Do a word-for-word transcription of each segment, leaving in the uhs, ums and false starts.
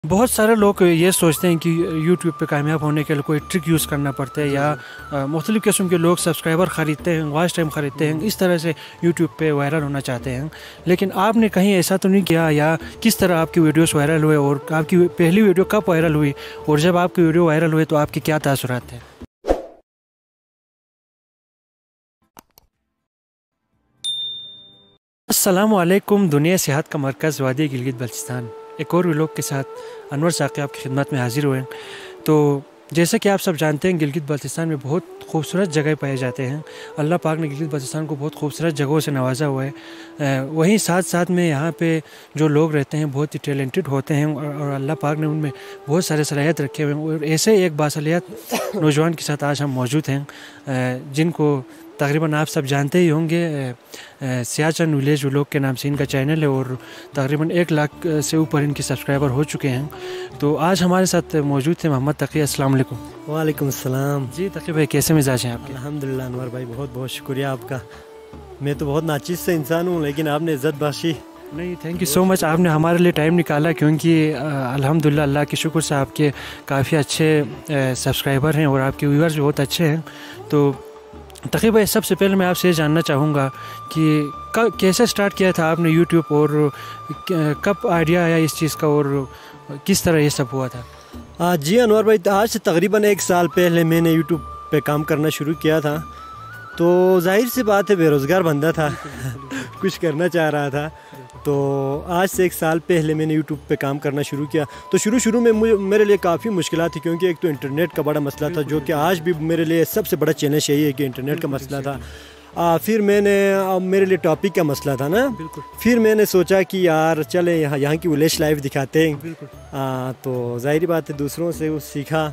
بہت سارے لوگ یہ سوچتے ہیں کہ یوٹیوب پہ کامیاب ہونے کے لیے کوئی ٹرک یوز کرنا پڑتا ہے یا مختلف قسم کے لوگ سبسکرائبر خریدتے ہیں، واچ ٹائم خریدتے ہیں، اس طرح سے یوٹیوب پہ وائرل ہونا چاہتے ہیں. لیکن آپ نے کہیں ایسا تو نہیں کیا، یا کس طرح آپ کی ویڈیوز وائرل ہوئے اور آپ کی پہلی ویڈیو کب وائرل ہوئی، اور جب آپ کی ویڈیو وائرل ہوئی تو آپ کے کیا تاثرات تھے؟ السلام علیکم. دنیا صحت کا مرکز وادی گلگت بلتستان ایک اور ویلوگ کے ساتھ انور ثاقب آپ کی خدمت میں حاضر ہوئے ہیں. تو جیسا کہ آپ سب جانتے ہیں، گلگت بلتستان میں بہت خوبصورت جگہ پائے جاتے ہیں. اللہ پاک نے گلگت بلتستان کو بہت خوبصورت جگہوں سے نوازا ہوا ہے. وہیں ساتھ ساتھ میں یہاں پہ جو لوگ رہتے ہیں بہت ہی ٹیلنٹڈ ہوتے ہیں، اور اللہ پاک نے ان میں بہت سارے صلاحیت رکھے ہوئے ہیں. اور ایسے ایک باصلاحیت نوجوان کے ساتھ آج ہم موجود ہیں، جن کو تقریباً آپ سب جانتے ہی ہوں گے. سیاچن ولیج ولاگ کے نام سے ان کا چینل ہے، اور تقریباً ایک لاکھ سے اوپر ان کے سبسکرائبر ہو چکے ہیں. تو آج ہمارے ساتھ موجود تھے محمد تقی. السلام علیکم. وعلیکم السلام. جی تقی بھائی، کیسے مزاج ہیں آپ کے؟ الحمدللہ انور بھائی، بہت بہت شکریہ آپ کا. میں تو بہت ناچیز سے انسان ہوں، لیکن آپ نے عزت بخشی. نہیں، تھینک یو سو مچ. آپ نے ہمارے لیے ٹائم نکالا، کیونکہ الحمدللہ اللہ کے شکر سے آپ کے کافی اچھے سبسکرائبر ہیں اور آپ کے ویورز بھی بہت اچھے ہیں. تو تقی بھائی، سب سے پہلے میں آپ سے یہ جاننا چاہوں گا کہ کیسے سٹارٹ کیا تھا آپ نے یوٹیوب، اور کب آئیڈیا آیا اس چیز کا، اور کس طرح یہ سب ہوا تھا؟ جی انور بھائی، آج سے تقریباً ایک سال پہلے میں نے یوٹیوب پہ کام کرنا شروع کیا تھا. تو ظاہر سی بات ہے، بے روزگار بندہ تھا، کچھ کرنا چاہ رہا تھا. تو آج سے ایک سال پہلے میں نے یوٹیوب پہ کام کرنا شروع کیا. تو شروع شروع میں مجھے میرے لیے کافی مشکلات تھی، کیونکہ ایک تو انٹرنیٹ کا بڑا مسئلہ تھا، جو کہ آج بھی میرے لیے سب سے بڑا چیلنج یہی ہے کہ انٹرنیٹ کا مسئلہ تھا. آ, پھر میں نے میرے لیے ٹاپک کا مسئلہ تھا نا. پھر میں نے سوچا کہ یار چلے یہاں یہاں کی ولیج لائف دکھاتے ہیں. آ, تو ظاہری بات ہے، دوسروں سے سیکھا.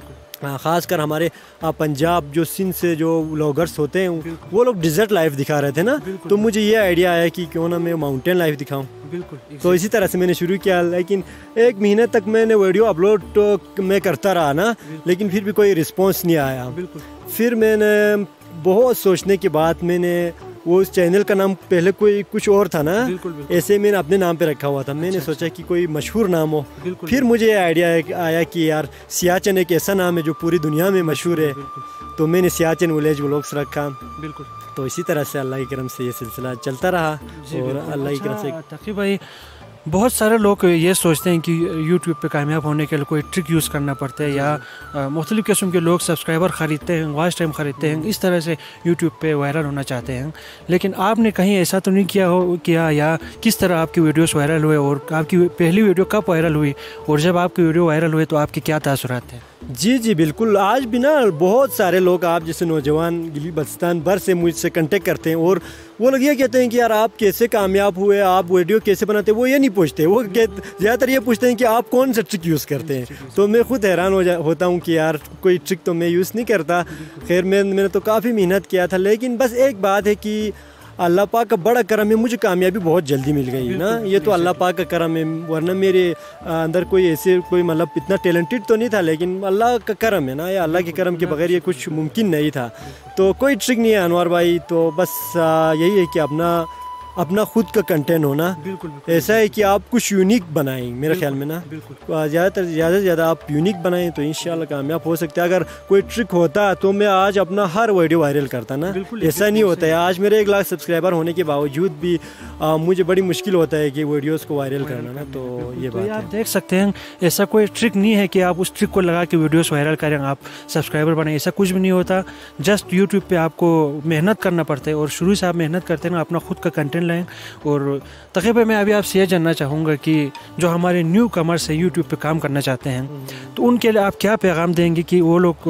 خاص کر ہمارے پنجاب جو سندھ سے جو ولاگرس ہوتے ہیں، وہ لوگ ڈیزرٹ لائف دکھا رہے تھے نا. تو مجھے یہ آئیڈیا آیا کہ کیوں نہ میں ماؤنٹین لائف دکھاؤں. تو اسی طرح سے میں نے شروع کیا. لیکن ایک مہینے تک میں نے ویڈیو اپلوڈ تو میں کرتا رہا نا، لیکن پھر بھی کوئی رسپانس نہیں آیا. پھر میں نے بہت سوچنے کے بعد میں نے وہ اس چینل کا نام پہلے کوئی کچھ اور تھا نا، ایسے میں نے اپنے نام پہ رکھا ہوا تھا. میں نے سوچا کہ کوئی مشہور نام ہو. پھر مجھے یہ آئیڈیا آیا کہ یار سیاچن ایک ایسا نام ہے جو پوری دنیا میں مشہور ہے. تو میں نے سیاچن ولیج ولاگس رکھا. بالکل. تو اسی طرح سے اللہ کی کرم سے یہ سلسلہ چلتا رہا. اور اللہ کی کرم سے تقی بھائی، بہت سارے لوگ یہ سوچتے ہیں کہ یوٹیوب پہ کامیاب ہونے کے لیے کوئی ٹرک یوز کرنا پڑتا ہے، یا مختلف قسم کے لوگ سبسکرائبر خریدتے ہیں، واچ ٹائم خریدتے ہیں، اس طرح سے یوٹیوب پہ وائرل ہونا چاہتے ہیں. لیکن آپ نے کہیں ایسا تو نہیں کیا ہو کیا یا کس طرح آپ کی ویڈیوز وائرل ہوئے، اور آپ کی پہلی ویڈیو کب وائرل ہوئی، اور جب آپ کی ویڈیو وائرل ہوئی تو آپ کے کیا تاثرات تھے؟ جی جی بالکل. آج بھی نا بہت سارے لوگ آپ جیسے نوجوان گلگت بلتستان بھر سے مجھ سے کنٹیکٹ کرتے ہیں، اور وہ لوگ یہ کہتے ہیں کہ یار آپ کیسے کامیاب ہوئے، آپ ویڈیو کیسے بناتے ہیں. وہ یہ نہیں پوچھتے، وہ زیادہ تر یہ پوچھتے ہیں کہ آپ کون سا ٹرک یوز کرتے ہیں. تو میں خود حیران ہو جا ہوتا ہوں کہ یار کوئی ٹرک تو میں یوز نہیں کرتا. خیر میں میں نے تو کافی محنت کیا تھا، لیکن بس ایک بات ہے کہ اللہ پاک کا بڑا کرم ہے، مجھے کامیابی بہت جلدی مل گئی نا. یہ تو اللہ پاک کا کرم ہے، ورنہ میرے اندر کوئی ایسے کوئی مطلب اتنا ٹیلنٹڈ تو نہیں تھا، لیکن اللہ کا کرم ہے نا. یا اللہ کے کرم کے بغیر یہ کچھ ممکن نہیں تھا. تو کوئی ٹرک نہیں ہے انور بھائی. تو بس یہی ہے کہ اپنا اپنا خود کا کنٹینٹ ہونا. بالکل ایسا ہے کہ آپ کچھ یونیک بنائیں. میرے خیال میں نا زیادہ تر زیادہ سے زیادہ آپ یونیک بنائیں تو انشاءاللہ کامیاب ہو سکتے ہیں. اگر کوئی ٹرک ہوتا تو میں آج اپنا ہر ویڈیو وائرل کرتا نا. ایسا نہیں ہوتا ہے. آج میرے ایک لاکھ سبسکرائبر ہونے کے باوجود بھی مجھے بڑی مشکل ہوتا ہے کہ ویڈیوز کو وائرل کرنا نا. تو یہ بات آپ دیکھ سکتے ہیں، ایسا کوئی ٹرک نہیں ہے کہ آپ اس ٹرک کو لگا کے ویڈیوز وائرل کریں، آپ سبسکرائبر بنائیں. ایسا کچھ بھی نہیں ہوتا. جسٹ یوٹیوب پہ آپ کو محنت کرنا پڑتا ہے، اور شروع سے آپ محنت کرتے ہیں نا، اپنا خود کا کنٹینٹ لائیں. اور تقی بھائی، میں ابھی آپ سے یہ جاننا چاہوں گا کہ جو ہمارے نیو کمرس ہیں یوٹیوب پہ کام کرنا چاہتے ہیں، تو ان کے لیے آپ کیا پیغام دیں گے کہ وہ لوگ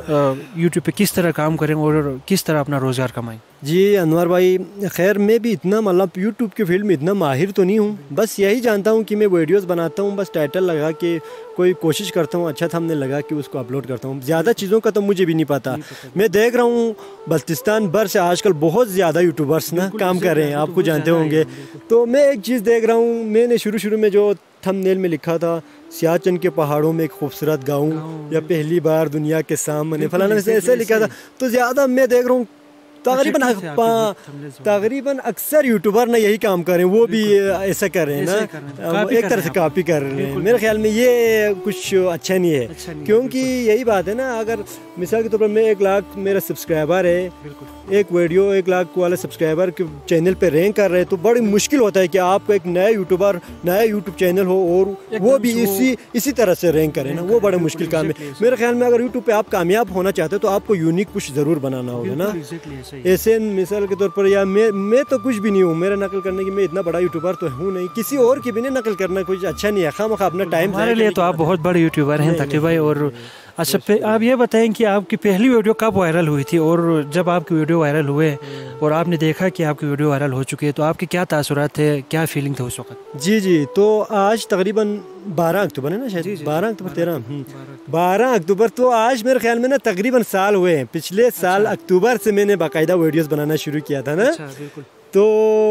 یوٹیوب پہ کس طرح کام کریں اور کس طرح اپنا روزگار کمائیں؟ جی انور بھائی، خیر میں بھی اتنا مطلب یوٹیوب کے فیلڈ میں اتنا ماہر تو نہیں ہوں. بس یہی جانتا ہوں کہ میں ویڈیوز بناتا ہوں، بس ٹائٹل لگا کے کوئی کوشش کرتا ہوں، اچھا تھا ہم نے لگا کہ اس کو اپلوڈ کرتا ہوں. زیادہ چیزوں کا تو مجھے بھی نہیں پتا. میں دیکھ رہا ہوں بلتستان بھر سے آج کل بہت زیادہ یوٹیوبرس نا کام کر رہے ہیں، آپ کو جانتے ہوں گے. تو میں ایک چیز دیکھ رہا ہوں، میں نے شروع شروع میں جو تھم نیل میں لکھا تھا سیاچن کے پہاڑوں میں ایک خوبصورت گاؤں، یا پہلی بار دنیا کے سامنے فلانا ایسے لکھا تھا. تو زیادہ میں دیکھ رہا ہوں تقریباً تقریباً اکثر یوٹیوبر نے یہی کام کر رہے ہیں، وہ بھی ایسا کر رہے ہیں نا، ایک طرح سے کاپی کر رہے ہیں. میرے خیال میں یہ کچھ اچھا نہیں ہے، کیونکہ یہی بات ہے نا، اگر مثال کے طور پر میں ایک لاکھ میرا سبسکرائبر ہے، ایک ویڈیو ایک لاکھ والے سبسکرائبر کے چینل پہ رینک کر رہے ہیں، تو بڑی مشکل ہوتا ہے کہ آپ کو ایک نیا یوٹیوبر نیا یوٹیوب چینل ہو اور وہ بھی اسی اسی طرح سے رینک کرے نا، وہ بڑا مشکل کام ہے. میرے خیال میں اگر یوٹیوب پہ آپ کامیاب ہونا چاہتے ہیں تو آپ کو یونیک کچھ ضرور بنانا ہوگا نا. ایسے مثال کے طور پر یا میں میں تو کچھ بھی نہیں ہوں، میرا نقل کرنے کی میں اتنا بڑا یوٹیوبر تو ہوں نہیں، کسی اور کی بھی نہیں نقل کرنا کچھ اچھا نہیں ہے، خواہ مخواہ اپنا ٹائم. ہمارے لیے تو آپ بہت بڑے یوٹیوبر ہیں تقی بھائی. اور اچھا آپ یہ بتائیں کہ آپ کی پہلی ویڈیو کب وائرل ہوئی تھی، اور جب آپ کی ویڈیو وائرل ہوئے اور آپ نے دیکھا کہ آپ کی ویڈیو وائرل ہو چکی ہے تو آپ کے کیا تاثرات تھے، کیا فیلنگ تھے اس وقت؟ جی جی تو آج تقریباً بارہ اکتوبر ہے نا، شاید بارہ اکتوبر تیرہ بارہ اکتوبر تو آج میرے خیال میں نا تقریباً سال ہوئے ہیں. پچھلے سال اکتوبر سے میں نے باقاعدہ ویڈیوز بنانا شروع کیا تھا نا، تو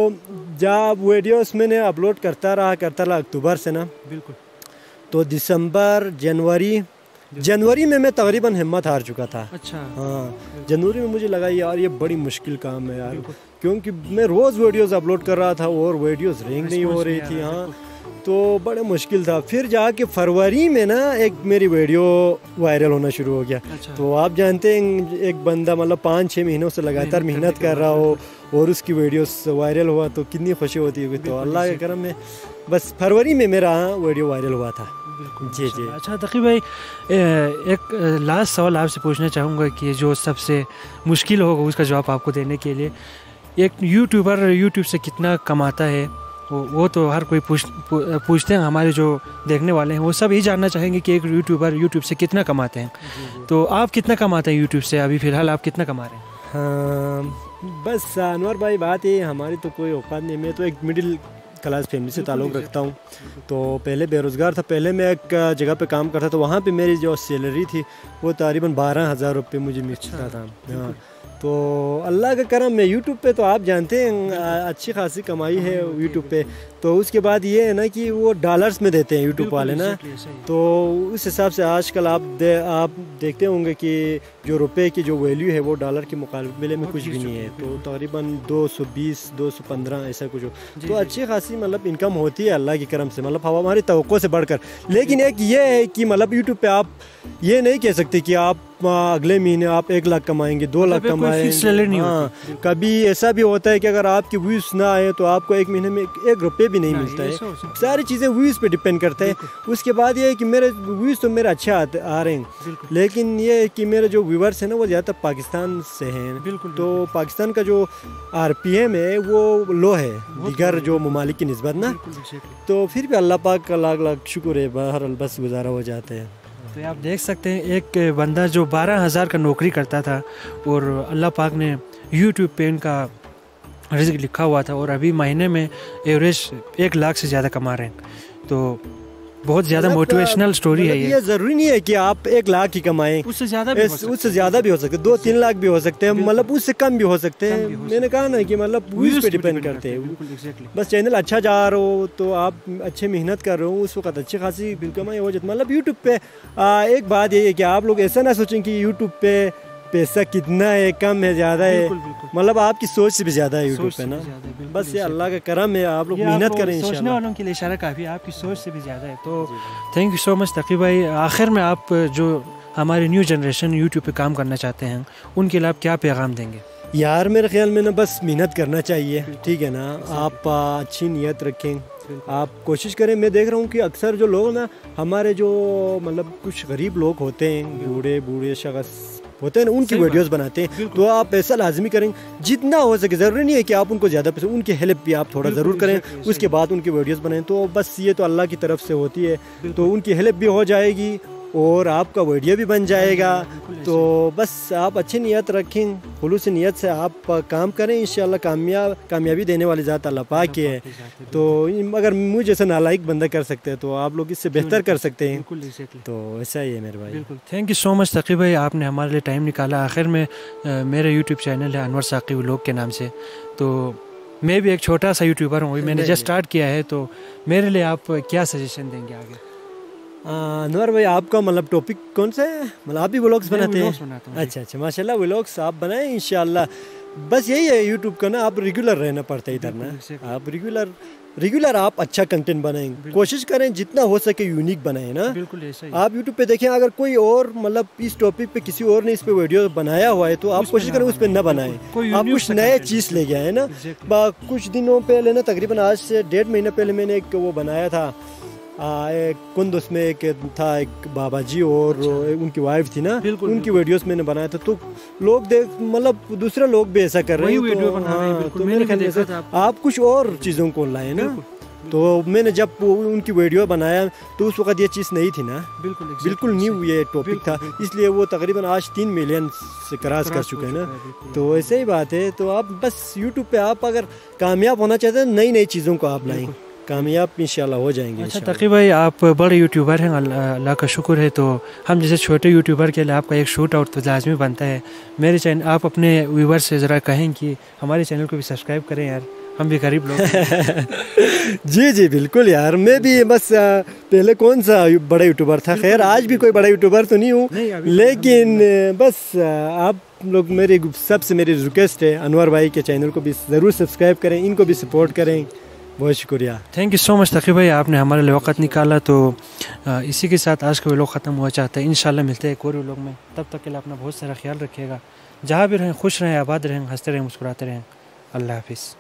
جب ویڈیوز میں نے اپلوڈ کرتا رہا کرتا رہا اکتوبر سے نا، بالکل تو دسمبر جنوری جنوری میں میں تقریباً ہمت ہار چکا تھا. اچھا ہاں جنوری میں مجھے لگا یار یہ بڑی مشکل کام ہے یار، کیونکہ میں روز ویڈیوز اپلوڈ کر رہا تھا اور ویڈیوز رینک نہیں ہو رہی تھی. ہاں تو بڑے مشکل تھا. پھر جا کے فروری میں نا ایک میری ویڈیو وائرل ہونا شروع ہو گیا. تو آپ جانتے ہیں ایک بندہ مطلب پانچ چھ مہینوں سے لگاتار محنت کر رہا ہو اور اس کی ویڈیوز وائرل ہوا تو کتنی خوشی ہوتی ہوگی. تو اللہ کے کرم میں بس فروری میں میرا ویڈیو وائرل ہوا تھا. جی جی. اچھا تقی بھائی ایک لاسٹ سوال آپ سے پوچھنا چاہوں گا کہ جو سب سے مشکل ہوگا اس کا جواب آپ کو دینے کے لیے، ایک یوٹیوبر یوٹیوب سے کتنا کماتا ہے وہ تو ہر کوئی پوچھ پوچھتے ہیں، ہمارے جو دیکھنے والے ہیں وہ سب یہی جاننا چاہیں گے کہ ایک یوٹیوبر یوٹیوب سے کتنا کماتے ہیں. تو آپ کتنا کماتے ہیں یوٹیوب سے ابھی فی الحال، آپ کتنا کما رہے ہیں؟ ہاں بس انور بھائی بات ہے ہماری تو کوئی اوقات نہیں، میں تو ایک مڈل کلاس فیملی سے تعلق رکھتا ہوں. تو پہلے بے روزگار تھا، پہلے میں ایک جگہ پہ کام کرتا تھا، وہاں پہ میری جو سیلری تھی وہ تقریباً بارہ ہزار روپے مجھے ملتا تھا. ہاں تو اللہ کا کرم میں یوٹیوب پہ تو آپ جانتے ہیں اچھی خاصی کمائی ہے یوٹیوب پہ. تو اس کے بعد یہ ہے نا کہ وہ ڈالرز میں دیتے ہیں یوٹیوب والے نا، تو اس حساب سے آج کل آپ دے آپ دیکھتے ہوں گے کہ جو روپے کی جو ویلیو ہے وہ ڈالر کے مقابلے میں کچھ بھی نہیں ہے. تو تقریباً دو سو بیس دو سو پندرہ ایسا کچھ ہو. تو اچھی خاصی مطلب انکم ہوتی ہے اللہ کی کرم سے، مطلب ہماری توقع سے بڑھ کر. لیکن ایک یہ ہے کہ مطلب یوٹیوب پہ آپ یہ نہیں کہہ سکتے کہ آپ اگلے مہینے آپ ایک لاکھ کمائیں گے، دو لاکھ کمائیں گے. ہاں کبھی ایسا بھی ہوتا ہے کہ اگر آپ کی ویوز نہ آئے تو آپ کو ایک مہینے میں ایک روپے بھی نہیں ملتا ہے. ساری چیزیں ویوز پہ ڈپینڈ کرتا ہے. اس کے بعد یہ ہے کہ میرے ویوز تو میرے اچھے آ رہے ہیں، لیکن یہ ہے کہ میرے جو ویورس ہیں نا وہ زیادہ تر پاکستان سے ہیں. تو پاکستان کا جو آر پی ایم ہے وہ لو ہے دیگر جو ممالک کی نسبت نا. تو پھر بھی اللہ پاک کا لاکھ لاکھ شکر ہے، بہرحال بس گزارا ہو جاتے ہیں. تو آپ دیکھ سکتے ہیں ایک بندہ جو بارہ ہزار کا نوکری کرتا تھا اور اللہ پاک نے یوٹیوب پہ ان کا رزق لکھا ہوا تھا اور ابھی مہینے میں ایوریج ایک لاکھ سے زیادہ کما رہے ہیں. تو بہت زیادہ موٹیویشنل سٹوری ہے. یہ ضروری نہیں ہے کہ آپ ایک لاکھ ہی کمائیں، اس سے زیادہ بھی اس سے زیادہ بھی ہو سکتے، دو تین لاکھ بھی ہو سکتے ہیں، مطلب اس سے کم بھی ہو سکتے ہیں. میں نے کہا نا کہ مطلب ویوز پہ ڈیپینڈ کرتے ہیں. بس چینل اچھا جا رہا ہو تو آپ اچھے محنت کر رہے ہو اس وقت اچھی خاصی کمائی ہو جاتی. مطلب یوٹیوب پہ ایک بات یہ ہے کہ آپ لوگ ایسا نہ سوچیں کہ یوٹیوب پہ پیسہ کتنا ہے، کم ہے، زیادہ ہے. مطلب آپ کی سوچ سے بھی زیادہ ہے یوٹیوب پہ نا. بس یہ اللہ کا کرم ہے، آپ لوگ محنت کریں انشاءاللہ. سوچنے والوں کے لیے اشارہ کافی ہے، آپ کی سوچ سے بھی زیادہ ہے. تو thank you so much Taqi بھائی. آخر میں آپ جو ہماری نیو جنریشن یوٹیوب پہ کام کرنا چاہتے ہیں ان کے لیے آپ کیا پیغام دیں گے؟ یار میرے خیال میں نا بس محنت کرنا چاہیے، ٹھیک ہے نا. آپ اچھی نیت رکھیں، آپ کوشش کریں. میں دیکھ رہا ہوں کہ اکثر جو لوگ نا ہمارے جو مطلب کچھ غریب لوگ ہوتے ہیں، بوڑھے بوڑھے شخص ہوتے ہیں نا، ان کی ویڈیوز بناتے ہیں. تو آپ ایسا لازمی کریں جتنا ہو سکے. ضروری نہیں ہے کہ آپ ان کو زیادہ پیسے، ان کی ہیلپ بھی آپ تھوڑا ضرور کریں، اس کے بعد ان کی ویڈیوز بنائیں. تو بس یہ تو اللہ کی طرف سے ہوتی ہے، تو ان کی ہیلپ بھی ہو جائے گی اور آپ کا ویڈیو بھی بن جائے گا. تو بس آپ اچھی نیت رکھیں، خلوص نیت سے آپ کام کریں، انشاءاللہ کامیاب کامیابی دینے والی ذات اللہ پاک کی ہے. تو اگر مجھ جیسا نالائق بندہ کر سکتے ہیں تو آپ لوگ اس سے بہتر کر سکتے ہیں. تو ایسا ہی ہے میرے بھائی. بالکل thank you so much Taqi بھائی، آپ نے ہمارے لیے ٹائم نکالا. آخر میں میرا یوٹیوب چینل ہے انور ثاقب ولاگ کے نام سے. تو میں بھی ایک چھوٹا سا یوٹیوبر ہوں، میں نے جسٹ اسٹارٹ کیا ہے. تو میرے لیے آپ کیا سجیشن دیں گے آگے؟ انور بھائی آپ کا مطلب ٹاپک کون سا ہے؟ مطلب آپ بھی ولاگس بناتے ہیں؟ اچھا اچھا ماشاء اللہ ولاگس آپ بنائیں انشاءاللہ. बस यही है यूट्यूब का ना, आप रेगुलर रहना पड़ता है इधर ना, आप रेगुलर रेगुलर आप अच्छा कंटेंट बनाएं, कोशिश करें जितना हो सके यूनिक बनाएं ना। बिल्कुल ऐसा ही। आप यूट्यूब पे देखें, अगर कोई और मतलब इस टॉपिक पे किसी और ने इस पे वीडियो बनाया हुआ है तो आप कोशिश करें उस पे न बनाएं, आप कुछ नए चीज़ ले गए हैं ना। कुछ दिनों पहले ना, तकरीबन आज से डेढ़ महीने पहले मैंने एक वो बनाया था, आ, एक कुंद, उसमें एक था एक बाबा जी और उनकी वाइफ थी ना, उनकी वीडियोस मैंने बनाया था। तो लोग देख मतलब दूसरे लोग भी ऐसा कर रहे हैं, तो, हाँ, तो मेरे ख्याल से आप कुछ और चीज़ों को लाए ना। तो मैंने जब उनकी वीडियो बनाया तो उस वक्त ये चीज़ नहीं थी ना, बिल्कुल बिल्कुल न्यू ये टॉपिक था, इसलिए वो तकरीबन आज तीन मिलियन से क्रॉस कर चुके हैं ना। तो ऐसे ही बात है। तो आप बस यूट्यूब पे आप अगर कामयाब होना चाहते हैं, नई नई चीज़ों को आप लाएं, कामयाब इंशाल्लाह हो जाएंगे। अच्छा तकी भाई, आप बड़े यूट्यूबर हैं, अल्लाह का शुक्र है। तो हम जैसे छोटे यूट्यूबर के लिए आपका एक शूट आउट तो लाजमी बनता है। मेरे चैनल, आप अपने व्यूवर से ज़रा कहें कि हमारे चैनल को भी सब्सक्राइब करें यार, हम भी गरीब लोग जी जी बिल्कुल यार, मैं भी बस पहले कौन सा बड़ा यूट्यूबर था, खैर आज भी कोई बड़ा यूट्यूबर तो नहीं हूँ, लेकिन बस आप लोग, मेरी सबसे मेरी रिक्वेस्ट है, अनवर भाई के चैनल को भी ज़रूर सब्सक्राइब करें, इनको भी सपोर्ट करें। बहुत शुक्रिया, thank you so much Taqi भाई, आपने हमारे लिए वक्त निकाला। तो इसी के साथ आज का व्लॉग ख़त्म हुआ चाहता है। इंशाल्लाह मिलते हैं एक और व्लॉग में, तब तक के लिए अपना बहुत सारा ख्याल रखिएगा। जहाँ भी रहें खुश रहें, आबाद रहें, हंसते रहें, मुस्कुराते रहें। अल्लाह हाफिज़।